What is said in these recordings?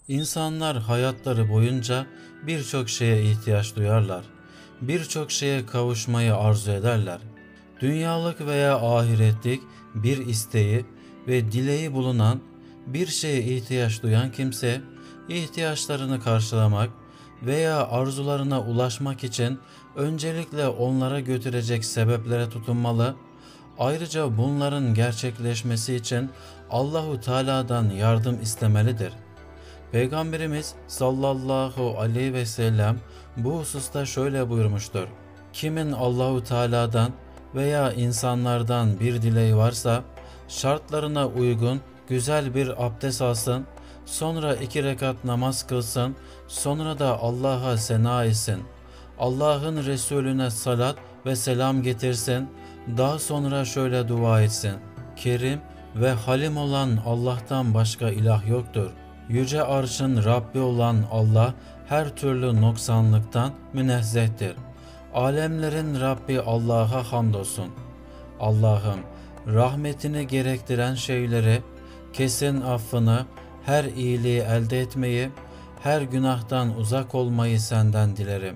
İnsanlar hayatları boyunca birçok şeye ihtiyaç duyarlar. Birçok şeye kavuşmayı arzu ederler. Dünyalık veya ahiretlik bir isteği ve dileği bulunan bir şeye ihtiyaç duyan kimse, ihtiyaçlarını karşılamak veya arzularına ulaşmak için öncelikle onlara götürecek sebeplere tutunmalı. Ayrıca bunların gerçekleşmesi için Allahu Teala'dan yardım istemelidir. Peygamberimiz sallallahu aleyhi ve sellem bu hususta şöyle buyurmuştur: Kimin Allahu Teala'dan veya insanlardan bir dileği varsa şartlarına uygun güzel bir abdest alsın, sonra 2 rekat namaz kılsın, sonra da Allah'a sena etsin. Allah'ın Resulüne salat ve selam getirsin, daha sonra şöyle dua etsin: Kerim ve Halim olan Allah'tan başka ilah yoktur. Yüce Arş'ın Rabbi olan Allah her türlü noksanlıktan münezzehtir. Alemlerin Rabbi Allah'a hamdolsun. Allah'ım, rahmetini gerektiren şeyleri, kesin affını, her iyiliği elde etmeyi, her günahtan uzak olmayı senden dilerim.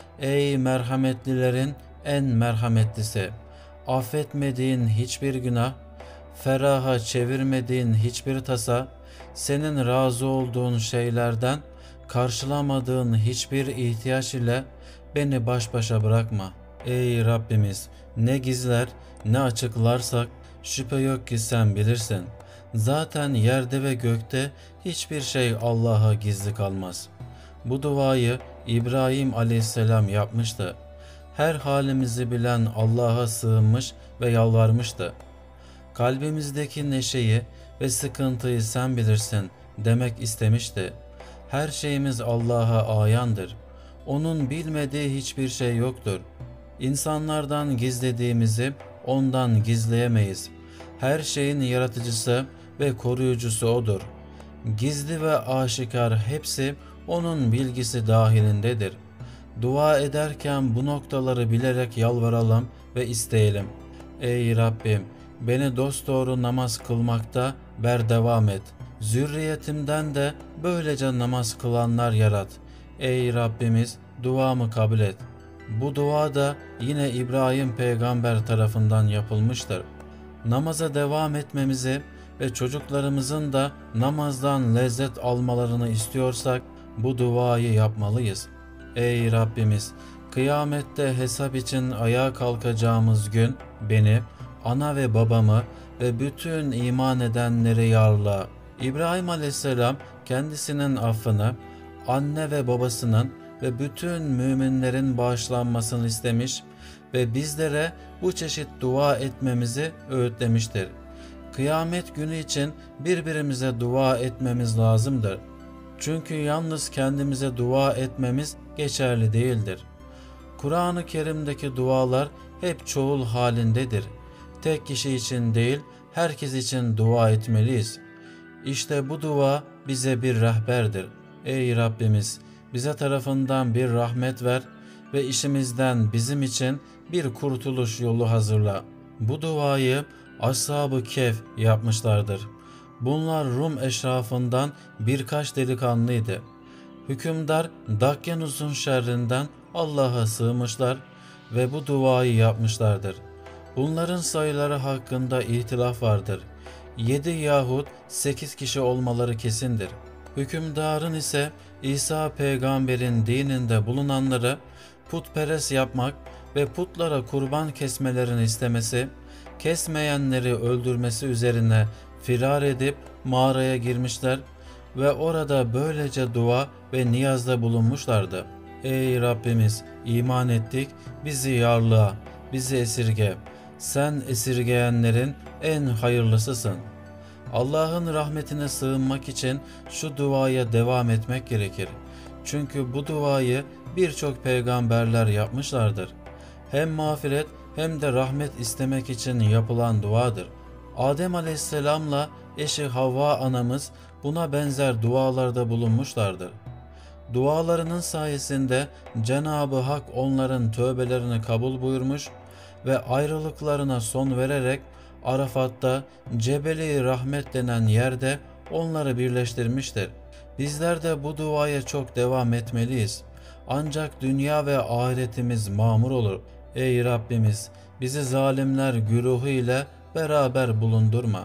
Ey merhametlilerin en merhametlisi, affetmediğin hiçbir günah, feraha çevirmediğin hiçbir tasa, senin razı olduğun şeylerden karşılamadığın hiçbir ihtiyaç ile beni baş başa bırakma. Ey Rabbimiz, ne gizler ne açıklarsak şüphe yok ki sen bilirsin. Zaten yerde ve gökte hiçbir şey Allah'a gizli kalmaz. Bu duayı İbrahim aleyhisselam yapmıştı. Her halimizi bilen Allah'a sığınmış ve yalvarmıştı. Kalbimizdeki neşeyi ve sıkıntıyı sen bilirsin demek istemişti. Her şeyimiz Allah'a ayandır. Onun bilmediği hiçbir şey yoktur. İnsanlardan gizlediğimizi ondan gizleyemeyiz. Her şeyin yaratıcısı ve koruyucusu O'dur. Gizli ve aşikar hepsi O'nun bilgisi dahilindedir. Dua ederken bu noktaları bilerek yalvaralım ve isteyelim. Ey Rabbim, beni dosdoğru namaz kılmakta berdevam et. Zürriyetimden de böylece namaz kılanlar yarat. Ey Rabbimiz, duamı kabul et. Bu dua da yine İbrahim peygamber tarafından yapılmıştır. Namaza devam etmemizi ve çocuklarımızın da namazdan lezzet almalarını istiyorsak bu duayı yapmalıyız. Ey Rabbimiz, kıyamette hesap için ayağa kalkacağımız gün beni, ana ve babamı ve bütün iman edenleri yarla. İbrahim aleyhisselam kendisinin affını, anne ve babasının ve bütün müminlerin bağışlanmasını istemiş ve bizlere bu çeşit dua etmemizi öğütlemiştir. Kıyamet günü için birbirimize dua etmemiz lazımdır. Çünkü yalnız kendimize dua etmemiz geçerli değildir. Kur'an-ı Kerim'deki dualar hep çoğul halindedir. Tek kişi için değil, herkes için dua etmeliyiz. İşte bu dua bize bir rehberdir. Ey Rabbimiz, bize tarafından bir rahmet ver ve işimizden bizim için bir kurtuluş yolu hazırla. Bu duayı Ashab-ı Kehf yapmışlardır. Bunlar Rum eşrafından birkaç delikanlıydı. Hükümdar Dakyanus'un şerrinden Allah'a sığmışlar ve bu duayı yapmışlardır. Bunların sayıları hakkında ihtilaf vardır. 7 yahut 8 kişi olmaları kesindir. Hükümdarın ise İsa peygamberin dininde bulunanları putperest yapmak ve putlara kurban kesmelerini istemesi, kesmeyenleri öldürmesi üzerine firar edip mağaraya girmişler ve orada böylece dua ve niyazda bulunmuşlardı. Ey Rabbimiz, iman ettik, bizi yarlığa, bizi esirge. Sen esirgeyenlerin en hayırlısısın. Allah'ın rahmetine sığınmak için şu duaya devam etmek gerekir. Çünkü bu duayı birçok peygamberler yapmışlardır. Hem mağfiret hem de rahmet istemek için yapılan duadır. Adem aleyhisselamla eşi Havva anamız buna benzer dualarda bulunmuşlardır. Dualarının sayesinde Cenab-ı Hak onların tövbelerini kabul buyurmuş ve ayrılıklarına son vererek Arafat'ta Cebeli Rahmet denen yerde onları birleştirmiştir. Bizler de bu duaya çok devam etmeliyiz. Ancak dünya ve ahiretimiz mamur olur. Ey Rabbimiz, bizi zalimler güruhu ile beraber bulundurma.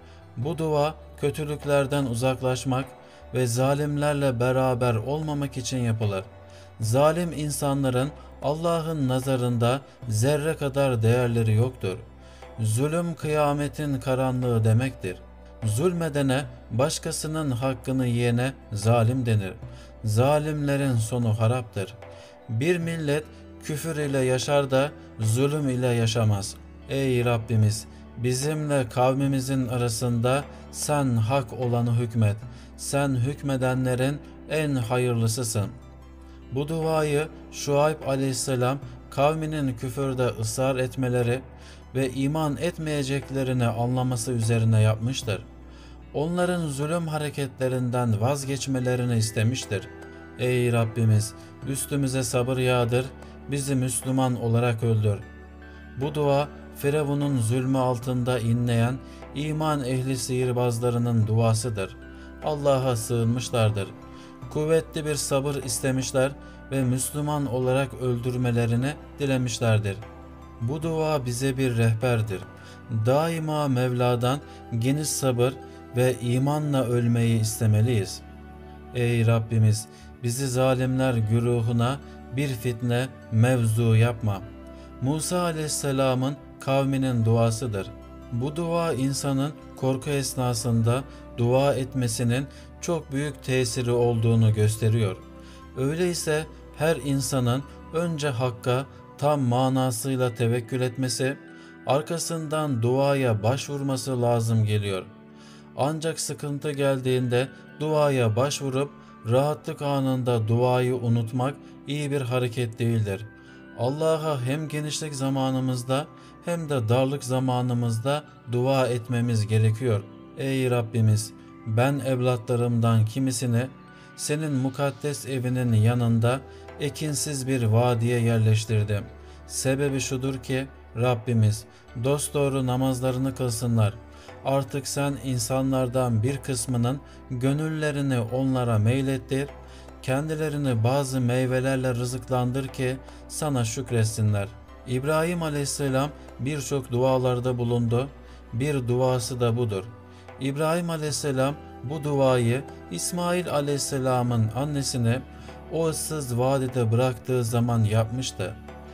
Bu dua kötülüklerden uzaklaşmak ve zalimlerle beraber olmamak için yapılır. Zalim insanların Allah'ın nazarında zerre kadar değerleri yoktur. Zulüm kıyametin karanlığı demektir. Zulmedene, başkasının hakkını yiyene zalim denir. Zalimlerin sonu haraptır. Bir millet küfür ile yaşar da zulüm ile yaşamaz. Ey Rabbimiz, bizimle kavmimizin arasında sen hak olanı hükmet. Sen hükmedenlerin en hayırlısısın. Bu duayı Şuayb aleyhisselam kavminin küfürde ısrar etmeleri ve iman etmeyeceklerini anlaması üzerine yapmıştır. Onların zulüm hareketlerinden vazgeçmelerini istemiştir. Ey Rabbimiz, üstümüze sabır yağdır, bizi Müslüman olarak öldür. Bu dua Firavun'un zulmü altında inleyen iman ehli sihirbazlarının duasıdır. Allah'a sığınmışlardır. Kuvvetli bir sabır istemişler ve Müslüman olarak öldürmelerini dilemişlerdir. Bu dua bize bir rehberdir. Daima Mevla'dan geniş sabır ve imanla ölmeyi istemeliyiz. Ey Rabbimiz, bizi zalimler güruhuna bir fitne mevzu yapma. Musa aleyhisselamın kavminin duasıdır. Bu dua insanın korku esnasında dua etmesinin çok büyük tesiri olduğunu gösteriyor. Öyleyse her insanın önce Hakk'a tam manasıyla tevekkül etmesi, arkasından duaya başvurması lazım geliyor. Ancak sıkıntı geldiğinde duaya başvurup rahatlık anında duayı unutmak iyi bir hareket değildir. Allah'a hem genişlik zamanımızda hem de darlık zamanımızda dua etmemiz gerekiyor. Ey Rabbimiz, ben evlatlarımdan kimisini senin mukaddes evinin yanında ekinsiz bir vadiye yerleştirdim. Sebebi şudur ki Rabbimiz dosdoğru namazlarını kılsınlar. Artık sen insanlardan bir kısmının gönüllerini onlara meylettir, kendilerini bazı meyvelerle rızıklandır ki sana şükretsinler. İbrahim aleyhisselam birçok dualarda bulundu. Bir duası da budur. İbrahim aleyhisselam bu duayı İsmail aleyhisselamın annesine o ıssız vadide bıraktığı zaman yapmıştı.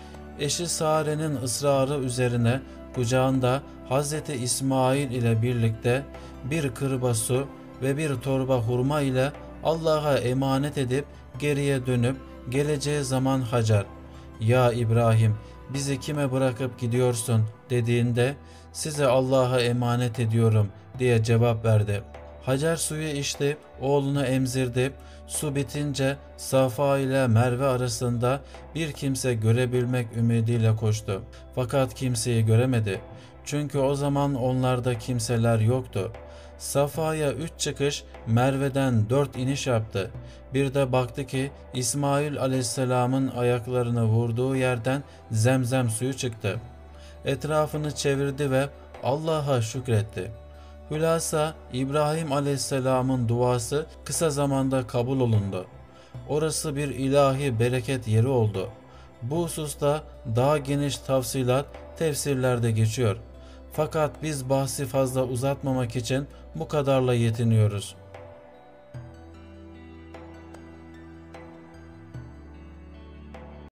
Eşi Sare'nin ısrarı üzerine kucağında Hazreti İsmail ile birlikte bir kırba su ve bir torba hurma ile Allah'a emanet edip geriye dönüp geleceği zaman Hacer, "Ya İbrahim, bizi kime bırakıp gidiyorsun?" dediğinde "Size Allah'a emanet ediyorum" diye cevap verdi. Hacer suyu içti, oğlunu emzirdi. Su bitince Safa ile Merve arasında bir kimse görebilmek ümidiyle koştu. Fakat kimseyi göremedi. Çünkü o zaman onlarda kimseler yoktu. Safa'ya 3 çıkış, Merve'den 4 iniş yaptı. Bir de baktı ki İsmail aleyhisselamın ayaklarını vurduğu yerden zemzem suyu çıktı. Etrafını çevirdi ve Allah'a şükretti. Hülasa İbrahim aleyhisselamın duası kısa zamanda kabul olundu. Orası bir ilahi bereket yeri oldu. Bu hususta daha geniş tafsilat tefsirlerde geçiyor. Fakat biz bahsi fazla uzatmamak için bu kadarla yetiniyoruz.